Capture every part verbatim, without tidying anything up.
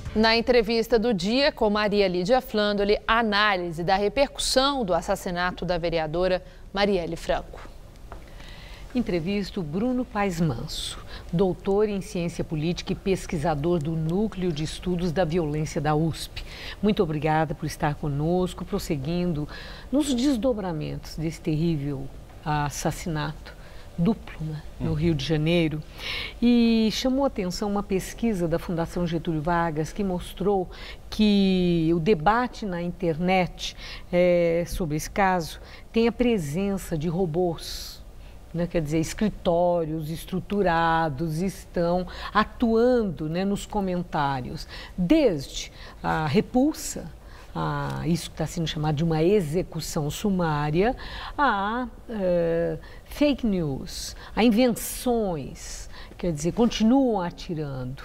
Na entrevista do dia com Maria Lídia Flandoli, a análise da repercussão do assassinato da vereadora Marielle Franco. Entrevisto Bruno Paes Manso, doutor em ciência política e pesquisador do Núcleo de Estudos da Violência da U S P. Muito obrigada por estar conosco, prosseguindo nos desdobramentos desse terrível assassinato duplo, né, no Rio de Janeiro. E chamou a atenção uma pesquisa da Fundação Getúlio Vargas que mostrou que o debate na internet é, sobre esse caso tem a presença de robôs. Né, quer dizer, escritórios estruturados estão atuando, né, nos comentários, desde a repulsa, a isso que está sendo chamado de uma execução sumária, a uh, fake news, a invenções, quer dizer, continuam atirando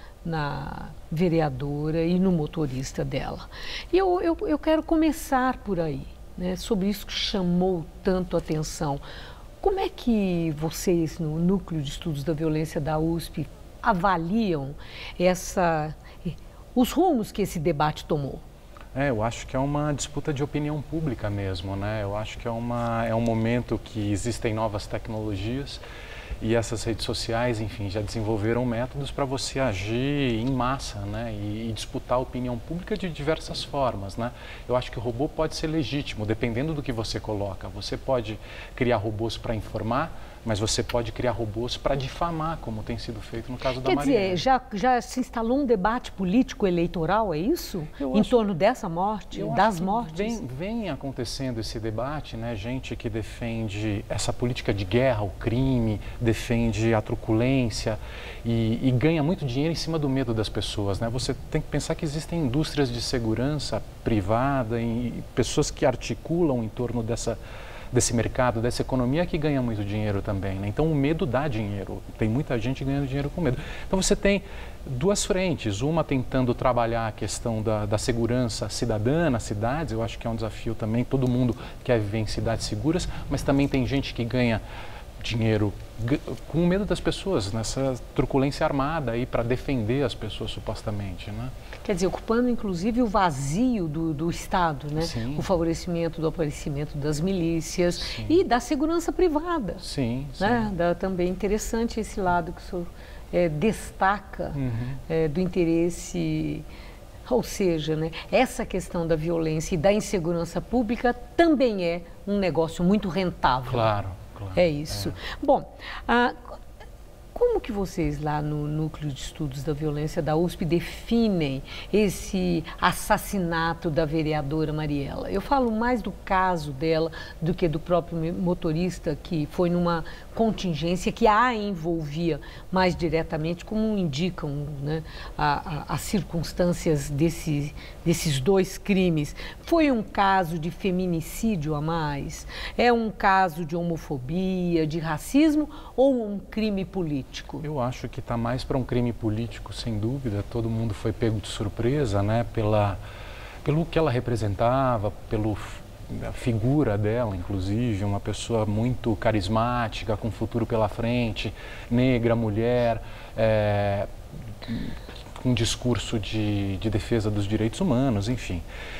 na vereadora e no motorista dela. E eu, eu, eu quero começar por aí, né, sobre isso que chamou tanto a atenção. Como é que vocês, no Núcleo de Estudos da Violência da U S P, avaliam essa, os rumos que esse debate tomou? É, eu acho que é uma disputa de opinião pública mesmo, né? Eu acho que é, uma, é um momento que existem novas tecnologias e essas redes sociais, enfim, já desenvolveram métodos para você agir em massa, né? E, e disputar a opinião pública de diversas formas, né? Eu acho que o robô pode ser legítimo, dependendo do que você coloca. Você pode criar robôs para informar, mas você pode criar robôs para difamar, como tem sido feito no caso da Marielle. Quer dizer, já, já se instalou um debate político-eleitoral, é isso? Eu em acho, torno dessa morte, das mortes? Vem, vem acontecendo esse debate, né? Gente que defende essa política de guerra, o crime, defende a truculência e, e ganha muito dinheiro em cima do medo das pessoas, né? Você tem que pensar que existem indústrias de segurança privada e pessoas que articulam em torno dessa desse mercado, dessa economia que ganha muito dinheiro também, né? Então o medo dá dinheiro, tem muita gente ganhando dinheiro com medo. Então você tem duas frentes, uma tentando trabalhar a questão da, da segurança cidadã nas cidades, eu acho que é um desafio também, todo mundo quer viver em cidades seguras, mas também tem gente que ganha dinheiro com medo das pessoas, nessa truculência armada aí para defender as pessoas supostamente, né? Quer dizer, ocupando inclusive o vazio do, do Estado, né? Sim. O favorecimento do aparecimento das milícias. Sim. E da segurança privada. Sim, né? sim. Da, também interessante esse lado que o senhor é, destaca uhum. é, do interesse, ou seja, né? Essa questão da violência e da insegurança pública também é um negócio muito rentável. Claro. Claro, é isso. É. Bom, ah, como que vocês lá no Núcleo de Estudos da Violência da U S P definem esse assassinato da vereadora Marielle? Eu falo mais do caso dela do que do próprio motorista, que foi numa contingência que a envolvia mais diretamente, como indicam, né, a, a, as circunstâncias desse, desses dois crimes. Foi um caso de feminicídio a mais? É um caso de homofobia, de racismo ou um crime político? Eu acho que está mais para um crime político, sem dúvida. Todo mundo foi pego de surpresa, né, pela, pelo que ela representava, pelo a figura dela, inclusive, uma pessoa muito carismática, com futuro pela frente, negra, mulher, é, com um discurso de, de defesa dos direitos humanos, enfim.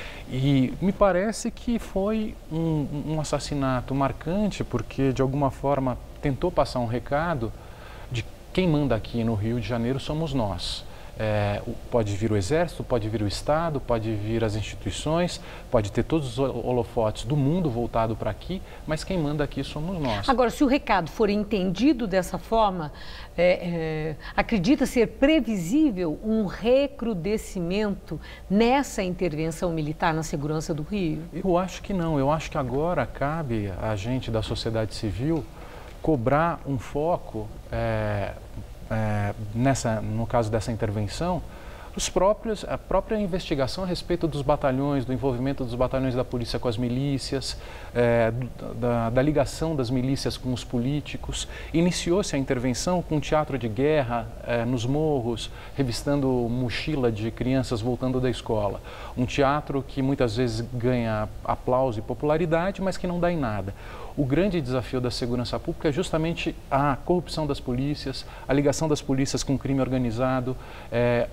E me parece que foi um, um assassinato marcante, porque de alguma forma tentou passar um recado de quem manda aqui no Rio de Janeiro somos nós. É, pode vir o Exército, pode vir o Estado, pode vir as instituições, pode ter todos os holofotes do mundo voltado para aqui, mas quem manda aqui somos nós. Agora, se o recado for entendido dessa forma, é, é, acredita ser previsível um recrudescimento nessa intervenção militar na segurança do Rio? Eu acho que não. Eu acho que agora cabe a gente da sociedade civil cobrar um foco é, é, nessa, no caso dessa intervenção, os próprios, a própria investigação a respeito dos batalhões, do envolvimento dos batalhões da polícia com as milícias, é, da, da ligação das milícias com os políticos. Iniciou-se a intervenção com teatro de guerra é, nos morros, revistando mochila de crianças voltando da escola. Um teatro que muitas vezes ganha aplauso e popularidade, mas que não dá em nada. O grande desafio da segurança pública é justamente a corrupção das polícias, a ligação das polícias com o crime organizado, é, o papel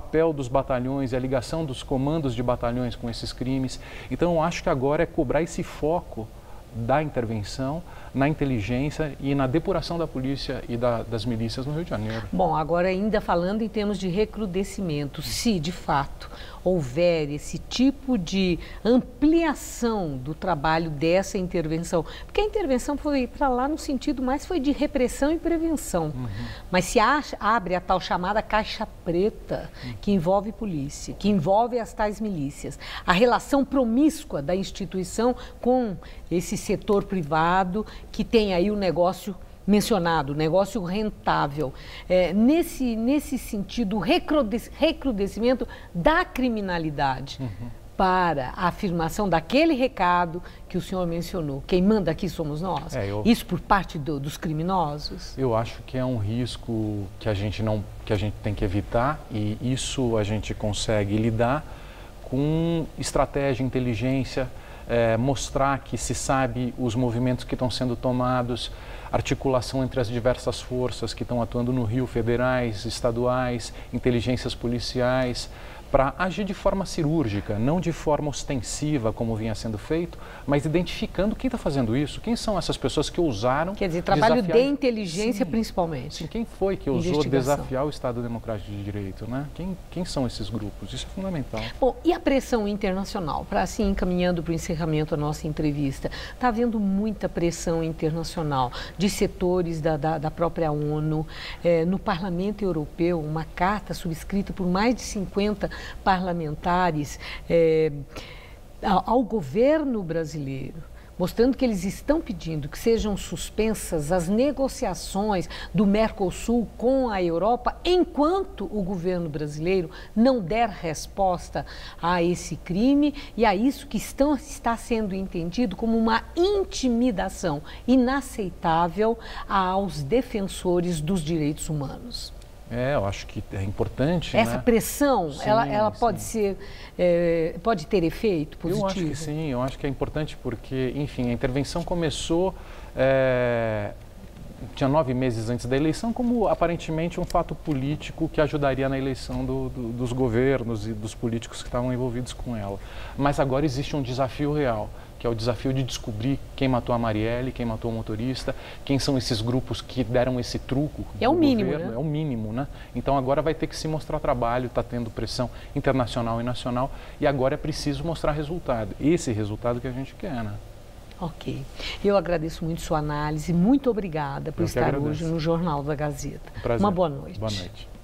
papel dos batalhões e a ligação dos comandos de batalhões com esses crimes. Então, eu acho que agora é cobrar esse foco da intervenção na inteligência e na depuração da polícia e da, das milícias no Rio de Janeiro. Bom, agora ainda falando em termos de recrudescimento, se de fato houver esse tipo de ampliação do trabalho dessa intervenção, porque a intervenção foi para lá no sentido mais foi de repressão e prevenção, uhum. mas se acha, abre a tal chamada caixa preta, uhum. que envolve polícia, que envolve as tais milícias, a relação promíscua da instituição com esse setor privado que tem aí o negócio mencionado, negócio rentável. É, nesse, nesse sentido, o recrudescimento da criminalidade uhum. para a afirmação daquele recado que o senhor mencionou. Quem manda aqui somos nós. É, eu, Isso por parte do, dos criminosos? Eu acho que é um risco que a gente não, que a gente tem que evitar, e isso a gente consegue lidar com estratégia, inteligência, é, mostrar que se sabe os movimentos que estão sendo tomados, articulação entre as diversas forças que estão atuando no Rio, federais, estaduais, inteligências policiais, para agir de forma cirúrgica, não de forma ostensiva, como vinha sendo feito, mas identificando quem está fazendo isso, quem são essas pessoas que ousaram... Quer dizer, trabalho desafiar... de inteligência, sim, principalmente. Sim, quem foi que ousou desafiar o Estado Democrático de Direito, né? Quem, quem são esses grupos? Isso é fundamental. Bom, e a pressão internacional? Para assim, encaminhando para o encerramento da nossa entrevista, está havendo muita pressão internacional de setores da, da, da própria ONU, é, no Parlamento Europeu, uma carta subscrita por mais de cinquenta parlamentares é, ao governo brasileiro, mostrando que eles estão pedindo que sejam suspensas as negociações do Mercosul com a Europa, enquanto o governo brasileiro não der resposta a esse crime e a isso que estão, está sendo entendido como uma intimidação inaceitável aos defensores dos direitos humanos. É, eu acho que é importante. Essa né? pressão, sim, ela, ela pode sim. ser, é, pode ter efeito positivo? Eu acho que sim, eu acho que é importante porque, enfim, a intervenção começou, é, tinha nove meses antes da eleição, como aparentemente um fato político que ajudaria na eleição do, do, dos governos e dos políticos que estavam envolvidos com ela. Mas agora existe um desafio real, que é o desafio de descobrir quem matou a Marielle, quem matou o motorista, quem são esses grupos que deram esse truco. É o mínimo, né? É o mínimo, né? Então agora vai ter que se mostrar trabalho, está tendo pressão internacional e nacional, e agora é preciso mostrar resultado. Esse resultado que a gente quer, né? Ok. Eu agradeço muito sua análise, muito obrigada por estar hoje no Jornal da Gazeta. Prazer. Uma boa noite. Boa noite.